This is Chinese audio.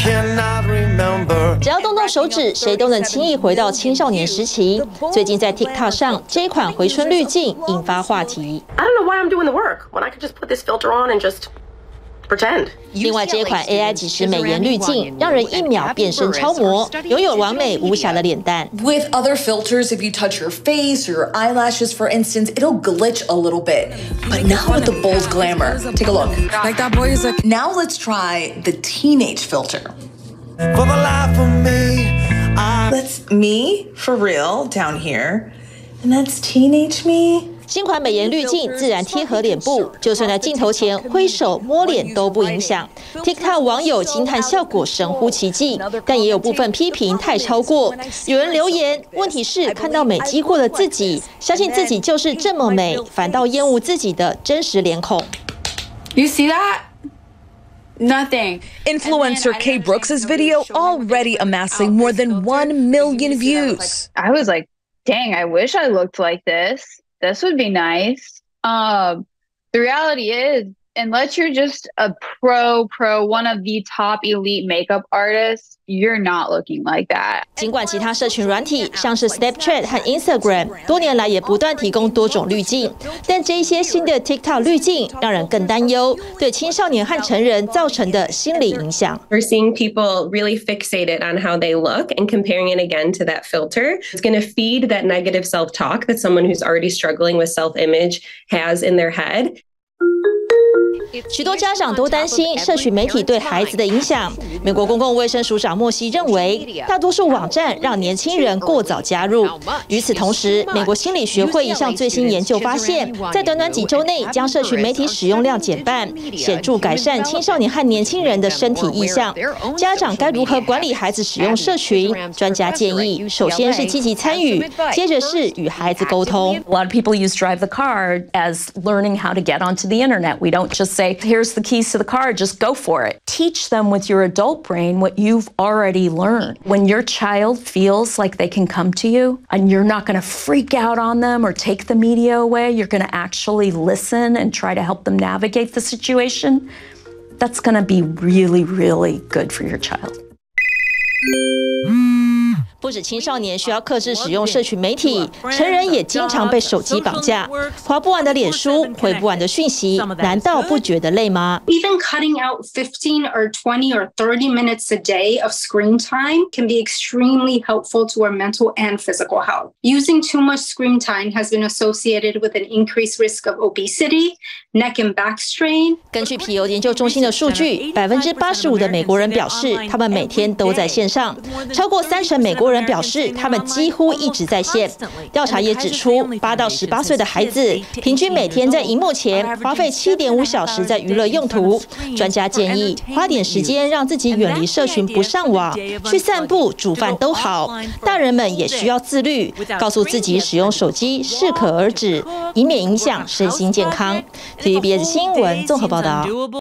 只要动动手指，谁都能轻易回到青少年时期。最近在 TikTok 上，这一款回春滤镜引发话题。 I don't know why I'm doing the work when I could just put this filter on and just pretend. 另外，这一款 AI 即时美颜滤镜，让人1秒变身超模，拥有完美无瑕的脸蛋。 With other filters, if you touch your face or your eyelashes, for instance, it'll glitch a little bit. But now with the bold glamour, take a look. Like that boy is like. Now let's try the teenage filter. For the life of me, That's me for real down here, and that's teenage me. 新款美颜滤镜自然贴合脸部，就算在镜头前挥手摸脸都不影响。TikTok 网友惊叹效果神乎其技，但也有部分批评太超过。有人留言，问题是看到美肌过的自己，相信自己就是这么美，反倒厌恶自己的真实脸孔。 You see that? Nothing. Influencer Kay Brooks' video already amassing more than 1 million views. I was like, dang, I wish I looked like this. This would be nice. The reality is, unless you're just a pro, one of the top elite makeup artists, you're not looking like that. 尽管其他社群软体像是 Snapchat 和 Instagram 多年来也不断提供多种滤镜，但这些新的 TikTok 滤镜让人更担忧对青少年和成人造成的心理影响。 We're seeing people really fixated on how they look and comparing it again to that filter. It's going to feed that negative self-talk that someone who's already struggling with self-image has in their head. 许多家长都担心社群媒体对孩子的影响。美国公共卫生署长莫西认为，大多数网站让年轻人过早加入。与此同时，美国心理学会一项最新研究发现，在短短几周内将社群媒体使用量减半，显著改善青少年和年轻人的身体意向。家长该如何管理孩子使用社群？专家建议，首先是积极参与，接着是与孩子沟通。 A lot of people use Drive the Car as learning how to get onto the internet. We don't just say, here's the keys to the car, just go for it. Teach them with your adult brain what you've already learned. When your child feels like they can come to you and you're not going to freak out on them or take the media away, you're going to actually listen and try to help them navigate the situation, that's going to be really, really good for your child. 不止青少年需要克制使用社群媒体，成人也经常被手机绑架。滑不完的脸书，回不完的讯息，难道不觉得累吗？ Even cutting out 15 or 20 or 30 minutes a day of screen time can be extremely helpful to our mental and physical health. Using too much screen time has been associated with an increased risk of obesity, neck and back strain. 根据皮尤研究中心的数据，85%的美国人表示他们每天都在线上，超过30%美国人表示他们几乎一直在线。调查也指出，8到18岁的孩子平均每天在荧幕前花费7.5小时在娱乐用途。专家建议花点时间让自己远离社群，不上网，去散步、煮饭都好。大人们也需要自律，告诉自己使用手机适可而止，以免影响身心健康。TVBS 新闻综合报道。